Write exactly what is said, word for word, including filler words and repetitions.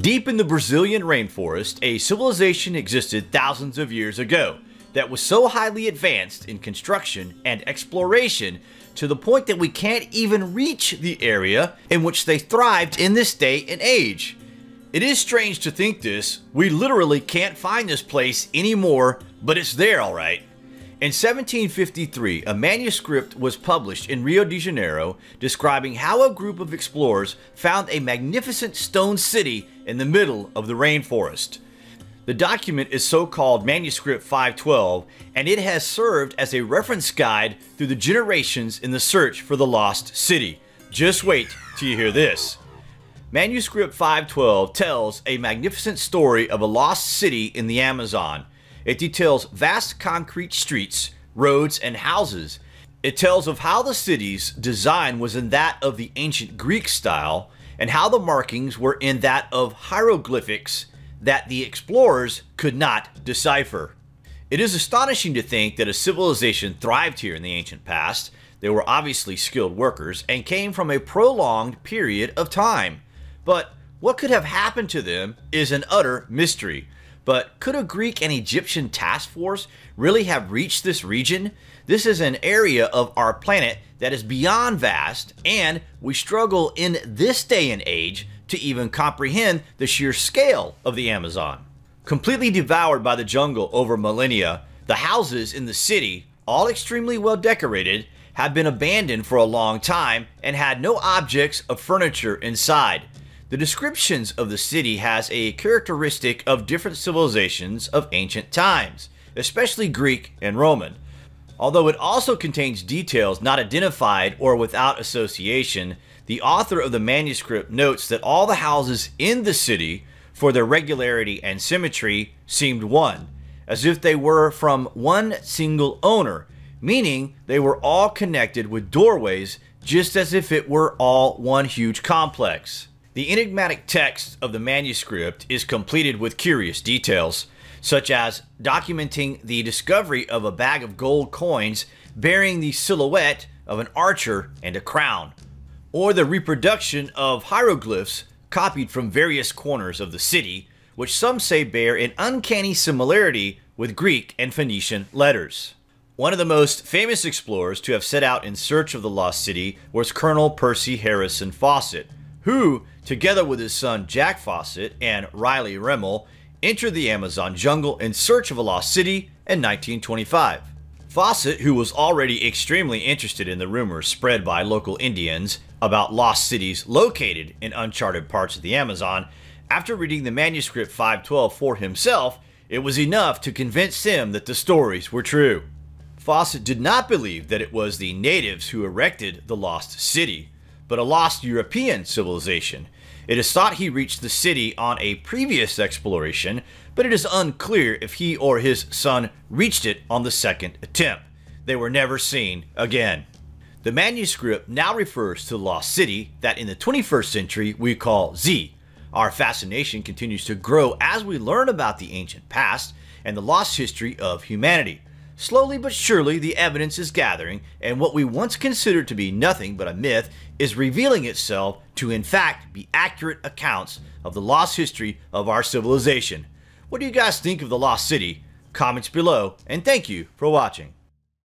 Deep in the Brazilian rainforest, a civilization existed thousands of years ago that was so highly advanced in construction and exploration to the point that we can't even reach the area in which they thrived in this day and age. It is strange to think this. We literally can't find this place anymore, but it's there alright. In seventeen fifty-three, a manuscript was published in Rio de Janeiro describing how a group of explorers found a magnificent stone city in the middle of the rainforest. The document is so-called Manuscript five twelve, and it has served as a reference guide through the generations in the search for the lost city. Just wait till you hear this. Manuscript five twelve tells a magnificent story of a lost city in the Amazon. It details vast concrete streets, roads, and houses. It tells of how the city's design was in that of the ancient Greek style, and how the markings were in that of hieroglyphics that the explorers could not decipher. It is astonishing to think that a civilization thrived here in the ancient past. They were obviously skilled workers and came from a prolonged period of time. But what could have happened to them is an utter mystery. But could a Greek and Egyptian task force really have reached this region? This is an area of our planet that is beyond vast, and we struggle in this day and age to even comprehend the sheer scale of the Amazon. Completely devoured by the jungle over millennia, the houses in the city, all extremely well decorated, have been abandoned for a long time and had no objects of furniture inside. The descriptions of the city has a characteristic of different civilizations of ancient times, especially Greek and Roman. Although it also contains details not identified or without association, the author of the manuscript notes that all the houses in the city, for their regularity and symmetry, seemed one, as if they were from one single owner, meaning they were all connected with doorways, just as if it were all one huge complex. The enigmatic text of the manuscript is completed with curious details, such as documenting the discovery of a bag of gold coins bearing the silhouette of an archer and a crown, or the reproduction of hieroglyphs copied from various corners of the city, which some say bear an uncanny similarity with Greek and Phoenician letters. One of the most famous explorers to have set out in search of the lost city was Colonel Percy Harrison Fawcett, who, together with his son Jack Fawcett and Riley Remmel, entered the Amazon jungle in search of a lost city in nineteen twenty-five. Fawcett, who was already extremely interested in the rumors spread by local Indians about lost cities located in uncharted parts of the Amazon, after reading the manuscript five twelve for himself, it was enough to convince him that the stories were true. Fawcett did not believe that it was the natives who erected the lost city, but a lost European civilization. It is thought he reached the city on a previous exploration, but it is unclear if he or his son reached it on the second attempt. They were never seen again. The manuscript now refers to the lost city that in the twenty-first century we call Z. Our fascination continues to grow as we learn about the ancient past and the lost history of humanity. Slowly but surely, the evidence is gathering, and what we once considered to be nothing but a myth is revealing itself to in fact be accurate accounts of the lost history of our civilization. What do you guys think of the lost city? Comments below, and thank you for watching.